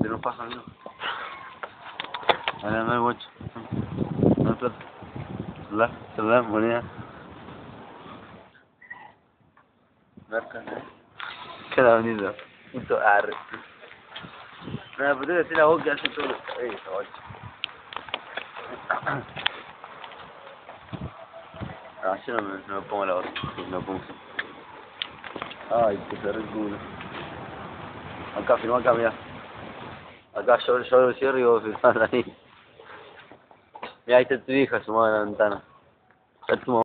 no pasa nada. Ahora no hay mucho. No hay plata. Celular, moneda. Marca. Queda bonito. Puto arre. Nada, pero tengo que hacer la boca que hace todo los cabellos, yo no me pongo la otra. No pongo. Ay, que se re culo. Acá, firma acá, mirá. Acá yo lo cierro y vos firmás ahí. Mirá, ahí está tu hija asomada en la ventana. Está tu mamá.